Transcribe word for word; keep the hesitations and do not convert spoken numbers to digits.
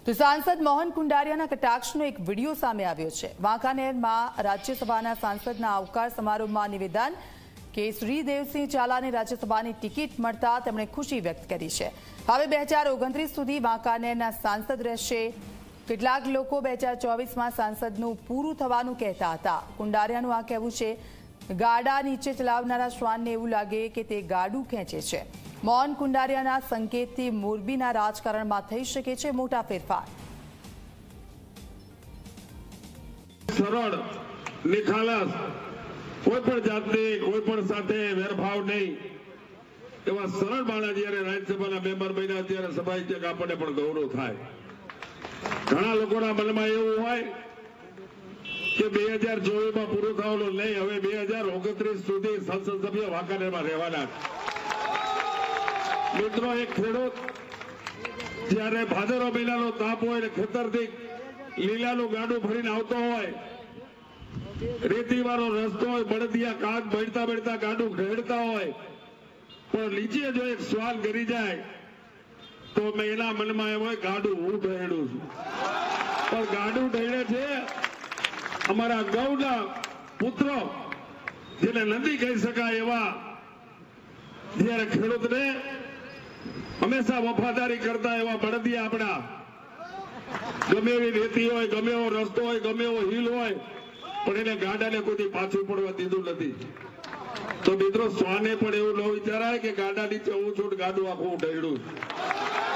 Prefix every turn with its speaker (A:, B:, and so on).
A: તો સાંસદ મોહન કુંડારિયાના કટાક્ષનો એક વિડીયો સામે આવ્યો છે। વાંકાનેરમાં રાજ્યસભાના સાંસદના આવકાર સમારોહમાં નિવેદન કે શ્રી દેવસિંહ ઝાલાને રાજ્યસભાની ટિકિટ મળતા તેમણે ખુશી વ્યક્ત કરી છે। હવે બે હજાર ઓગણત્રીસ સુધી વાંકાનેરના સાંસદ રહેશે। કેટલાક લોકો બે હજાર ચોવીસમાં સાંસદનું પૂરું થવાનું કહેતા હતા। કુંડારિયાનું આ કહેવું છે, ગાડા નીચે ચલાવનારા શ્વાનને એવું લાગે કે તે ગાડું ખેંચે છે। મોહન કુંડારિયાના સંકેતથી મોરબીના રાજકારણમાં થઈ શકે છે મોટા ફેરફાર।
B: સરળ નિખાલસ કોઈ પણ જાતની કોઈ પણ સાથે વેરભાવ નહીં એવા સરળ માણસ જ્યારે રાજ્યસભાના મેમ્બર બન્યા ત્યારે સ્વાભાવિક આપણને પણ ગૌરવ થાય। ઘણા લોકોના મનમાં એવું હોય કે બે હજાર ચોવીસ માં પૂરું થવાનું નહીં, હવે બે હજાર ઓગણત્રીસ સુધી સંસદ સભ્ય વાંકાનેરમાં રહેવાના। મિત્રો, એક ખેડૂત જયારે ભાદરવા મહિનાનો તાપ હોય ને ખેતરથી લીલાનું ગાડું ભરીને આવતો હોય, રેતીવાળો રસ્તો હોય, બળદિયા કાગ બળતા બળતા ગાડું ઢેડતા હોય, પણ નીચે જો એક શ્વાન ગરી જાય તો મેં એના મનમાં એમ હોય ગાડું હું ઢેડું છું, પણ ગાડું ઢેડે છે અમારા ગૌના પુત્રો, જેને નદી કહી શકાય એવા, જયારે ખેડૂતને હંમેશા વફાદારી કરતા એવા બળદિયા આપણા, ગમે એવી રેતી હોય, ગમે એવો રસ્તો હોય, ગમે એવો હિલ હોય, પણ એને ગાડાને કોઈ પાછું પડવા દીધું નથી। તો મિત્રો, શ્વાને પણ એવું ન વિચારાય કે ગાડા નીચે હું છું, ગાડું આખું ઢેડું।